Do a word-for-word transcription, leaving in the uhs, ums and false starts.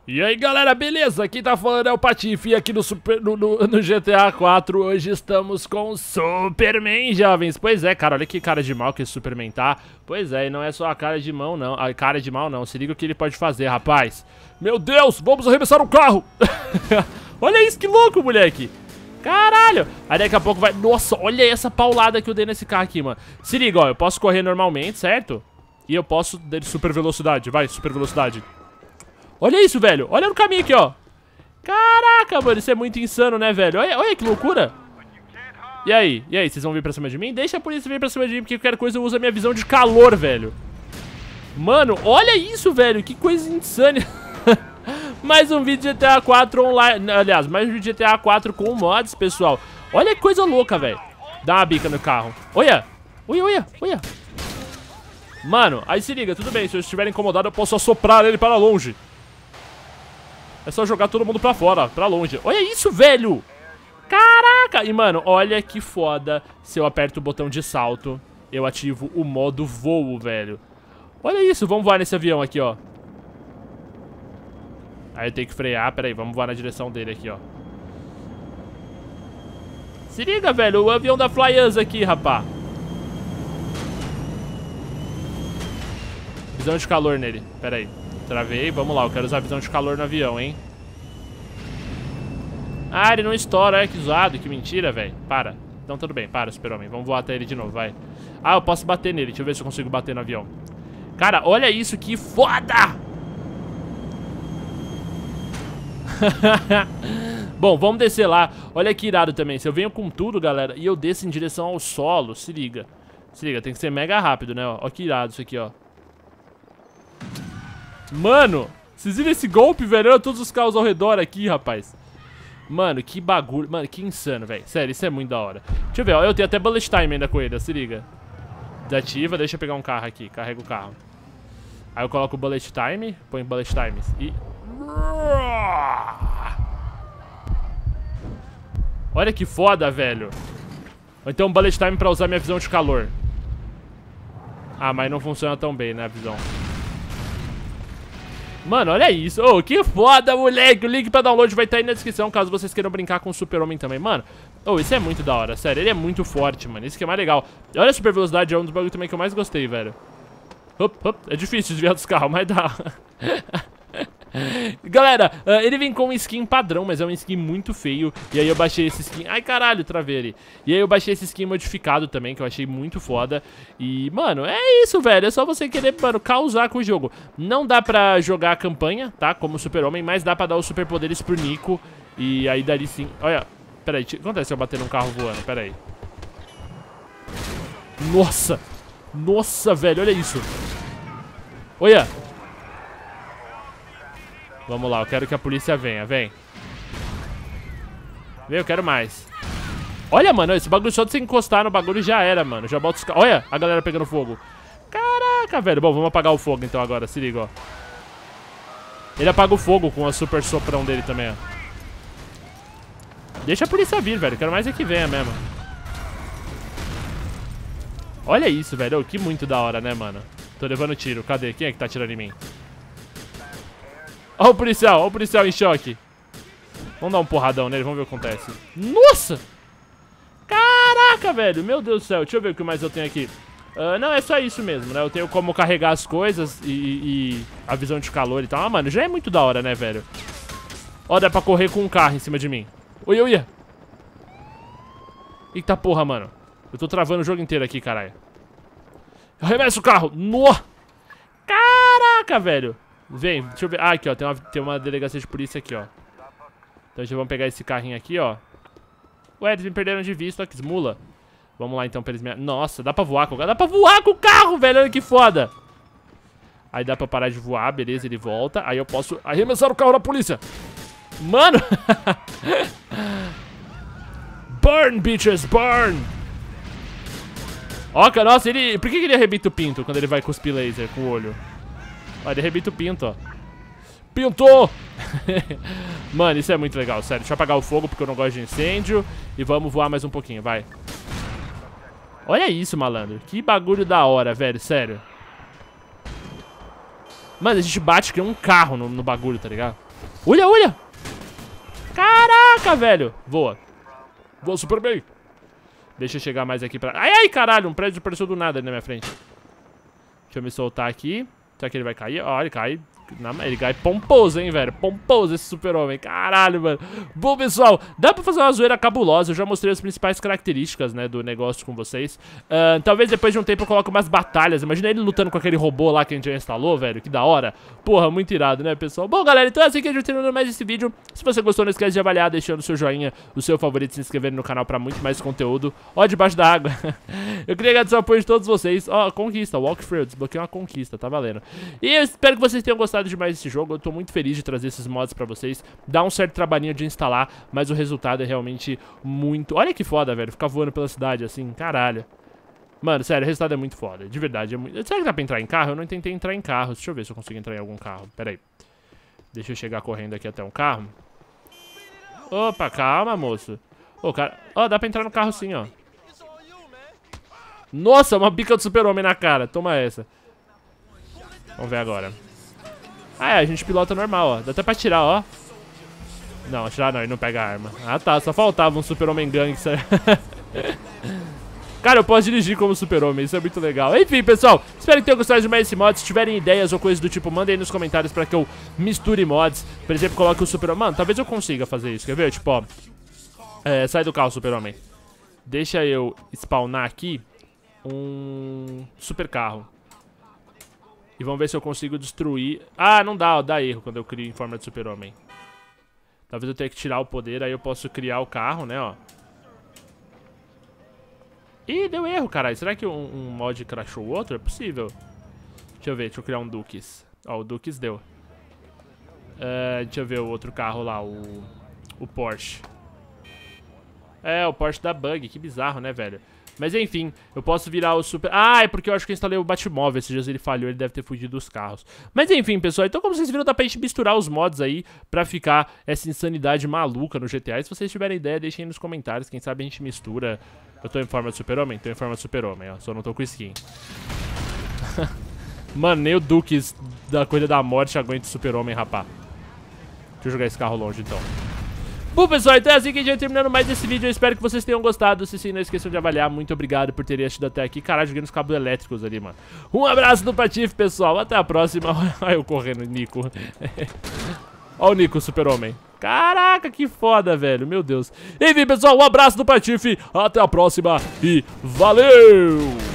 E aí galera, beleza? Quem tá falando é o Patife e aqui no, Super, no, no, no G T A quatro hoje estamos com o Superman, jovens. Pois é, cara, olha que cara de mal que esse Superman tá. Pois é, e não é só a cara de mão não, a cara de mal não, se liga o que ele pode fazer, rapaz. Meu Deus, vamos arremessar um carro. Olha isso, que louco, moleque. Caralho, aí daqui a pouco vai... Nossa, olha essa paulada que eu dei nesse carro aqui, mano. Se liga, ó, eu posso correr normalmente, certo? E eu posso dar super velocidade, vai, super velocidade. Olha isso, velho. Olha no caminho aqui, ó. Caraca, mano. Isso é muito insano, né, velho? Olha, olha que loucura. E aí? E aí? Vocês vão vir pra cima de mim? Deixa a polícia vir pra cima de mim, porque qualquer coisa eu uso a minha visão de calor, velho. Mano, olha isso, velho. Que coisa insana. Mais um vídeo de G T A quatro online. Aliás, mais um vídeo de G T A quatro com mods, pessoal. Olha que coisa louca, velho. Dá uma bica no carro. Olha. Olha, olha, olha. Mano, aí se liga. Tudo bem, se eu estiver incomodado, eu posso assoprar ele para longe. É só jogar todo mundo pra fora, pra longe. Olha isso, velho! Caraca! E, mano, olha que foda. Se eu aperto o botão de salto, eu ativo o modo voo, velho. Olha isso, vamos voar nesse avião aqui, ó. Aí eu tenho que frear, peraí, vamos voar na direção dele aqui, ó. Se liga, velho, o avião da Flyers aqui, rapá. Visão de calor nele, peraí. Travei, vamos lá, eu quero usar a visão de calor no avião, hein. Ah, ele não estoura, é que zoado, que mentira, velho. Para, então tudo bem, para, super-homem. Vamos voar até ele de novo, vai. Ah, eu posso bater nele, deixa eu ver se eu consigo bater no avião. Cara, olha isso, que foda. Bom, vamos descer lá. Olha que irado também, se eu venho com tudo, galera, e eu desço em direção ao solo, se liga. Se liga, tem que ser mega rápido, né, ó. Ó que irado isso aqui, ó. Mano, vocês viram esse golpe, velho? Olha todos os carros ao redor aqui, rapaz. Mano, que bagulho. Mano, que insano, velho. Sério, isso é muito da hora. Deixa eu ver, ó. Eu tenho até bullet time ainda com ele, ó. Se liga. Desativa, deixa eu pegar um carro aqui. Carrega o carro. Aí eu coloco o bullet time. Põe bullet times. E... olha que foda, velho. Ou então um bullet time pra usar minha visão de calor. Ah, mas não funciona tão bem, né, a visão. Mano, olha isso. Ô, oh, que foda, moleque. O link pra download vai estar aí na descrição, caso vocês queiram brincar com o Super-Homem também. Mano, ô, oh, isso é muito da hora, sério. Ele é muito forte, mano. Isso que é mais legal. E olha a super velocidade, é um dos bagulhos também que eu mais gostei, velho. Hop, hop. É difícil desviar dos carros, mas dá. Galera, uh, ele vem com um skin padrão, mas é um skin muito feio. E aí eu baixei esse skin... Ai, caralho, travei ele. E aí eu baixei esse skin modificado também, que eu achei muito foda. E, mano, é isso, velho. É só você querer, mano, causar com o jogo. Não dá pra jogar a campanha, tá? Como Super-Homem, mas dá pra dar os superpoderes pro Nico. E aí dali sim... Olha, peraí, o que acontece se eu bater num carro voando? Peraí. Nossa! Nossa, velho, olha isso. Olha! Vamos lá, eu quero que a polícia venha, vem. Vem, eu quero mais. Olha, mano, esse bagulho só de você encostar no bagulho já era, mano. Já bota os carros. Olha, a galera pegando fogo. Caraca, velho. Bom, vamos apagar o fogo então agora, se liga, ó. Ele apaga o fogo com a super soprão dele também, ó. Deixa a polícia vir, velho. Quero mais é que venha mesmo. Olha isso, velho. Oh, que muito da hora, né, mano? Tô levando tiro. Cadê? Quem é que tá atirando em mim? Ó o policial, ó o policial em choque. Vamos dar um porradão nele, vamos ver o que acontece. Nossa! Caraca, velho, meu Deus do céu. Deixa eu ver o que mais eu tenho aqui. uh, Não, é só isso mesmo, né? Eu tenho como carregar as coisas e, e a visão de calor e tal. Ah, mano, já é muito da hora, né, velho? Ó, dá pra correr com um carro em cima de mim. Oi, oi. Eita porra, mano. Eu tô travando o jogo inteiro aqui, caralho. Arremessa o carro. No! Caraca, velho. Vem, deixa eu ver. Ah, aqui, ó. Tem uma, tem uma delegacia de polícia aqui, ó. Então já vamos pegar esse carrinho aqui, ó. Ué, eles me perderam de vista, ó, que esmula. Vamos lá, então, pra eles me... Nossa, dá pra voar com o carro. Dá pra voar com o carro, velho. Olha que foda. Aí dá pra parar de voar, beleza, ele volta. Aí eu posso arremessar o carro da polícia. Mano. Burn, bitches, burn. Ó, cara, nossa, ele... Por que que ele arrebita o pinto quando ele vai cuspir laser com o olho? Ó, ele arrebita o pinto, ó. Pintou! Mano, isso é muito legal, sério. Deixa eu apagar o fogo porque eu não gosto de incêndio. E vamos voar mais um pouquinho, vai. Olha isso, malandro. Que bagulho da hora, velho, sério. Mano, a gente bate que é um carro no, no bagulho, tá ligado? Olha, olha. Caraca, velho. Voa. Voa super bem. Deixa eu chegar mais aqui pra... Ai, ai, caralho. Um prédio apareceu do nada ali na minha frente. Deixa eu me soltar aqui. Será que ele vai cair? Ó, ele cai... Não, ele cai pomposo, hein, velho. Pomposo esse super-homem. Caralho, mano. Bom, pessoal, dá pra fazer uma zoeira cabulosa. Eu já mostrei as principais características, né, do negócio com vocês. uh, Talvez depois de um tempo eu coloque umas batalhas. Imagina ele lutando com aquele robô lá que a gente já instalou, velho. Que da hora. Porra, muito irado, né, pessoal? Bom, galera, então é assim que a gente termina mais esse vídeo. Se você gostou, não esquece de avaliar, deixando o seu joinha, o seu favorito, se inscrever no canal pra muito mais conteúdo. Ó, debaixo da água. Eu queria agradecer o apoio de todos vocês. Ó, conquista, walk through, desbloqueei uma conquista, tá valendo. E eu espero que vocês tenham gostado demais desse jogo. Eu tô muito feliz de trazer esses mods pra vocês. Dá um certo trabalhinho de instalar, mas o resultado é realmente muito... Olha que foda, velho, ficar voando pela cidade assim, caralho. Mano, sério, o resultado é muito foda, de verdade é muito... Será que dá pra entrar em carro? Eu não tentei entrar em carro. Deixa eu ver se eu consigo entrar em algum carro, pera aí. Deixa eu chegar correndo aqui até um carro. Opa, calma, moço. Ô, cara... Ó, dá pra entrar no carro sim, ó. Nossa, uma bica do super-homem na cara. Toma essa. Vamos ver agora. Ah, é, a gente pilota normal, ó. Dá até pra tirar, ó. Não, atirar não, ele não pega a arma. Ah, tá, só faltava um super-homem gangster. Cara, eu posso dirigir como super-homem, isso é muito legal. Enfim, pessoal, espero que tenham gostado de mais esse mod. Se tiverem ideias ou coisas do tipo, mandem aí nos comentários pra que eu misture mods. Por exemplo, coloque o super-homem. Mano, talvez eu consiga fazer isso, quer ver? Tipo, ó, é, sai do carro, super-homem. Deixa eu spawnar aqui um super carro. E vamos ver se eu consigo destruir... Ah, não dá, ó, dá erro quando eu crio em forma de super-homem. Talvez eu tenha que tirar o poder, aí eu posso criar o carro, né, ó. Ih, deu erro, caralho. Será que um, um mod crashou o outro? É possível. Deixa eu ver, deixa eu criar um Dukes. Ó, o Dukes deu. Uh, deixa eu ver o outro carro lá, o... O Porsche. É, o Porsche da bug, que bizarro, né, velho? Mas enfim, eu posso virar o super... Ah, é porque eu acho que eu instalei o Batmóvel. Esses dias ele falhou, ele deve ter fugido dos carros. Mas enfim, pessoal, então como vocês viram, dá pra gente misturar os mods aí pra ficar essa insanidade maluca no G T A. E se vocês tiverem ideia, deixem aí nos comentários. Quem sabe a gente mistura... Eu tô em forma de super-homem? Tô em forma de super-homem, ó. Só não tô com skin. Mano, nem o Dukes da coisa da morte aguenta o super-homem, rapá. Deixa eu jogar esse carro longe, então. Bom, pessoal, então é assim que a gente vai terminando mais esse vídeo. Eu espero que vocês tenham gostado. Se sim, não esqueçam de avaliar. Muito obrigado por terem assistido até aqui. Caralho, joguei nos cabos elétricos ali, mano. Um abraço do Patife, pessoal. Até a próxima. Olha eu correndo, Nico. Olha o Nico, super-homem. Caraca, que foda, velho. Meu Deus. Enfim, pessoal, um abraço do Patife. Até a próxima e valeu!